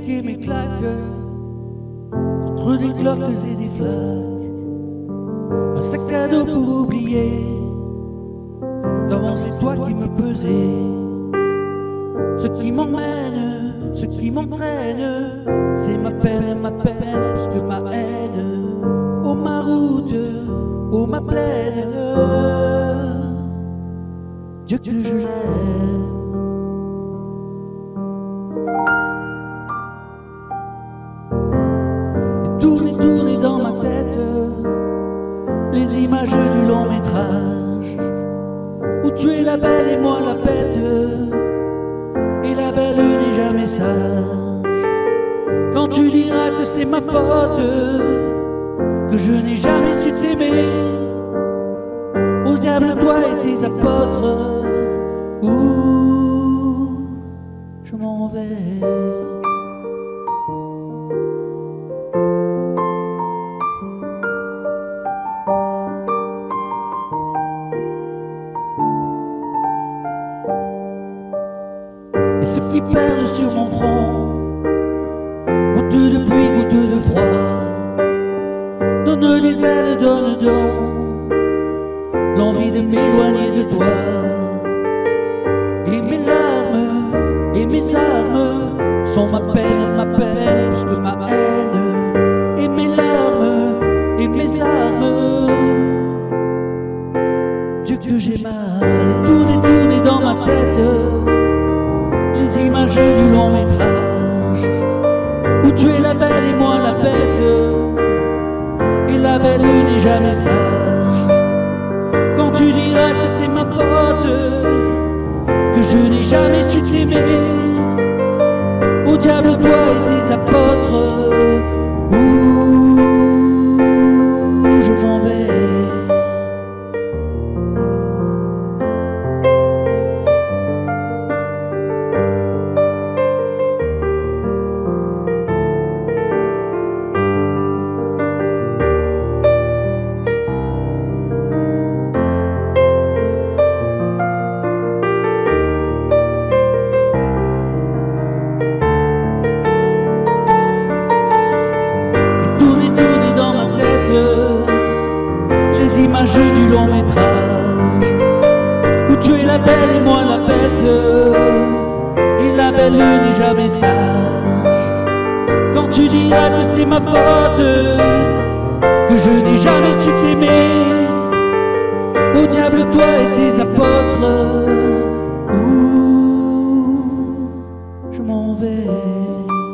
claquer mes claques contre des cloques et des flaques. Un sac à dos pour oublier qu'avant c'est toi qui me pesais. Ce qui m'emmène, ce qui m'entraîne, c'est ma peine plus que ma haine. Oh ma route, oh ma plaine, Dieu que je l'aime. Tourner dans ma tête les images du long métrage où tu es la belle et moi la bête, et la belle n'est jamais sage. Quand tu diras que c'est ma faute, que je n'ai jamais su t'aimer, au diable toi et tes apôtres, où je m'en vais. Et ce qui perdent sur mon front, goutte de pluie, goutte de froid, donne des ailes, donne donc l'envie de m'éloigner de toi. Et mes larmes et mes armes sont ma peine plus que ma haine. Et mes larmes et mes armes, Dieu que j'ai mal. Et tourner dans ma tête les images du long métrage où tu es la belle et moi la bête, et la belle n'est jamais sage. Quand tu diras que c'est ma faute, que je n'ai jamais su t'aimer, au diable toi et tes apôtres, où je m'en vais. Tourner dans ma tête les images du long métrage où tu es la belle et moi la bête, et la belle n'est jamais sage. Quand tu diras que c'est ma faute, que je n'ai jamais su t'aimer, au diable toi et tes apôtres, où je m'en vais.